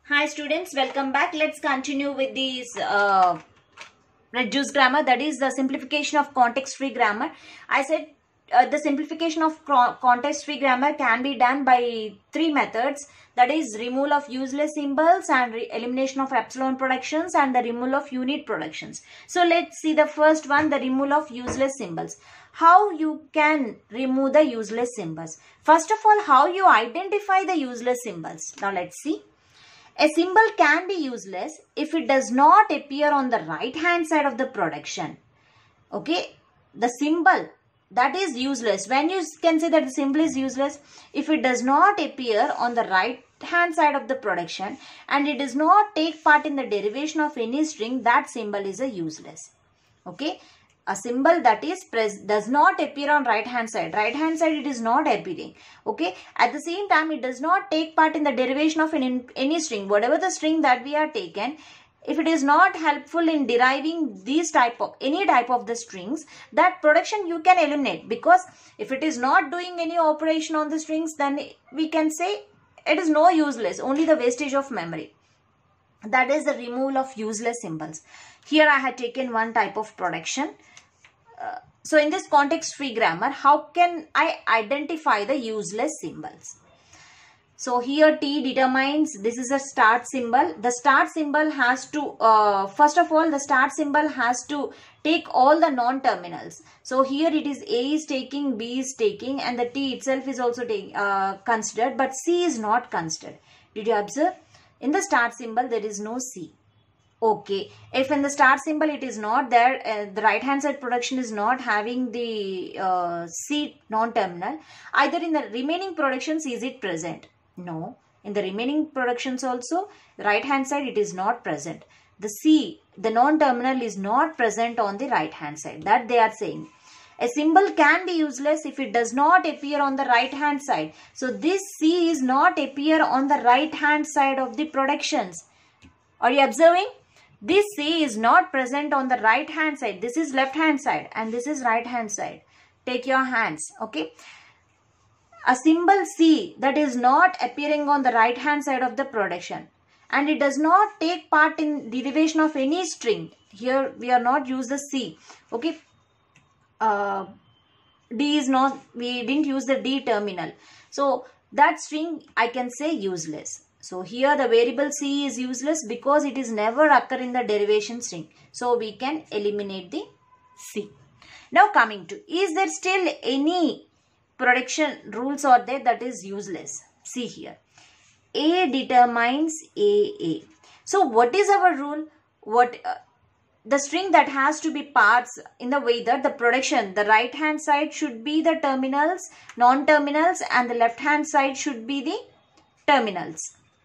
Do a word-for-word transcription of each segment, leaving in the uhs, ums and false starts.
Hi students, welcome back. Let's continue with this uh, reduced grammar, that is the simplification of context-free grammar. I said uh, the simplification of context-free grammar can be done by three methods, that is removal of useless symbols and elimination of epsilon productions and the removal of unit productions. So let's see the first one, the removal of useless symbols. How you can remove the useless symbols? First of all, how you identify the useless symbols? Now let's see. A symbol can be useless if it does not appear on the right hand side of the production. Okay, the symbol that is useless. When you can say that the symbol is useless, if it does not appear on the right hand side of the production and it does not take part in the derivation of any string, that symbol is a useless. Okay. A symbol that is pres does not appear on right hand side. Right hand side it is not appearing. Okay. At the same time it does not take part in the derivation of any, any string. Whatever the string that we are taken, if it is not helpful in deriving these type of any type of the strings, that production you can eliminate, because if it is not doing any operation on the strings, then we can say it is no useless, only the wastage of memory. That is the removal of useless symbols. Here I had taken one type of production. Uh, so in this context-free grammar, how can I identify the useless symbols? So here T determines, this is a start symbol. The start symbol has to, uh, first of all, the start symbol has to take all the non-terminals. So here it is A is taking, B is taking, and the T itself is also taking, uh, considered, but C is not considered. Did you observe? In the start symbol, there is no C. Okay, if in the start symbol it is not there, uh, the right hand side production is not having the uh, C non-terminal, either in the remaining productions is it present? No, in the remaining productions also, the right hand side it is not present. The C, the non-terminal is not present on the right hand side, that they are saying. A symbol can be useless if it does not appear on the right hand side. So this C is not appear on the right hand side of the productions. Are you observing? This C is not present on the right hand side. This is left hand side and this is right hand side. Take your hands. Okay. A symbol C that is not appearing on the right hand side of the production and it does not take part in derivation of any string. Here we are not use the C. Okay. Uh, D is not, we didn't use the D terminal. So that string I can say useless. So here the variable C is useless because it is never occur in the derivation string. So we can eliminate the C. Now coming to, is there still any production rules are there that is useless? See here. A determines A A. So what is our rule? What uh, the string that has to be parts in the way that the production, the right hand side should be the terminals, non-terminals, and the left hand side should be the terminals.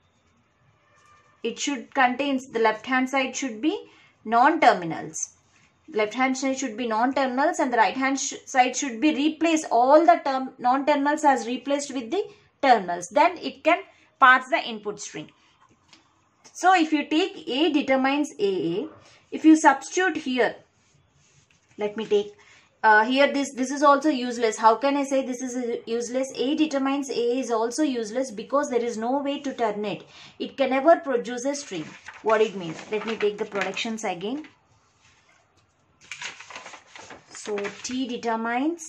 It should contains, the left hand side should be non-terminals. Left hand side should be non-terminals and the right hand sh side should be replaced. All the term non-terminals as replaced with the terminals. Then it can parse the input string. So if you take A determines A A, if you substitute here, let me take uh, here this this is also useless. How can I say this is useless? A determines A is also useless because there is no way to terminate. It can never produce a string. What it means? Let me take the productions again. So T determines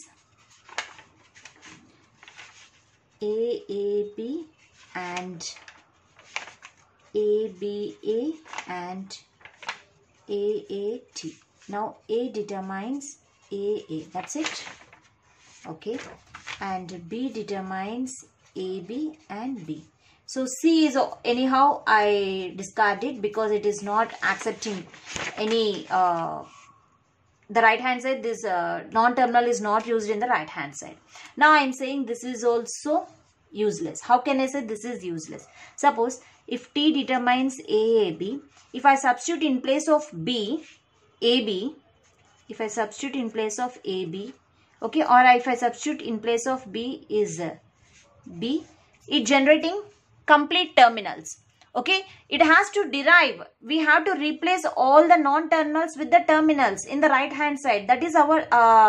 A A B and A B A and A A T. Now A determines A A. That's it. Okay. And B determines A B and B. So C is anyhow I discard it because it is not accepting any uh, the right hand side. This uh, non-terminal is not used in the right hand side. Now I am saying this is also useless. How can I say this is useless? Suppose if T determines A A B, if I substitute in place of B, A B, if I substitute in place of A B, okay, or if I substitute in place of B is uh, B, it generating complete terminals. Okay, it has to derive. We have to replace all the non-terminals with the terminals in the right hand side. That is our uh,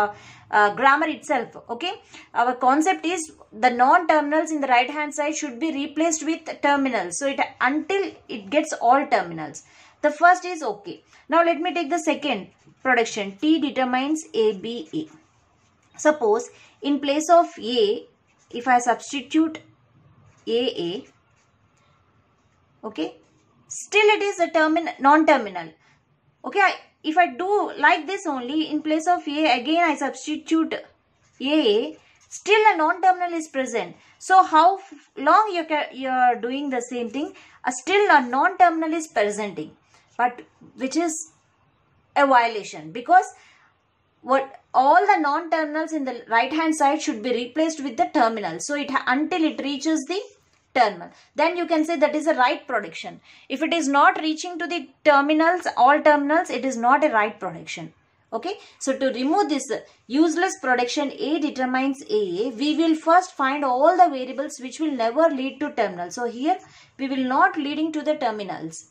uh, grammar itself. Okay, our concept is the non-terminals in the right hand side should be replaced with terminals. So it until it gets all terminals. The first is okay. Now let me take the second production. T determines A, B, A. Suppose in place of A, if I substitute A, A, okay, still it is a terminal, non-terminal. Okay, I, if I do like this only, in place of A, again I substitute A, still a non-terminal is present. So how long you you are doing the same thing, uh, still a non-terminal is presenting, but which is a violation, because what all the non-terminals in the right hand side should be replaced with the terminal. So it until it reaches the terminal, then you can say that is a right production. If it is not reaching to the terminals, all terminals, it is not a right production. Okay, so to remove this useless production A determines A, we will first find all the variables which will never lead to terminal. So here we will not leading to the terminals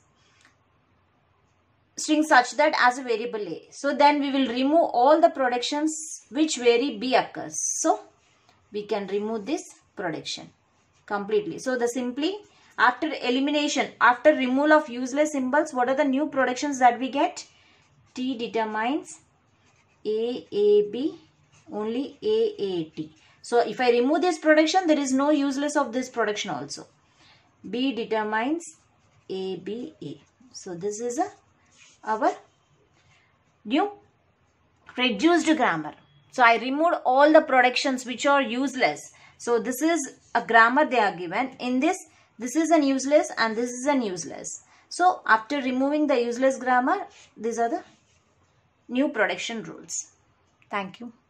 string such that as a variable A. So then we will remove all the productions which vary B occurs. So we can remove this production completely. So the simply after elimination, after removal of useless symbols, what are the new productions that we get? T determines A, A, B, only A, A, T. So if I remove this production, there is no useless of this production also. B determines A, B, A. So this is a our new reduced grammar. So I removed all the productions which are useless. So this is a grammar they are given. In this, this is an useless and this is an useless. So after removing the useless grammar, these are the new production rules. Thank you.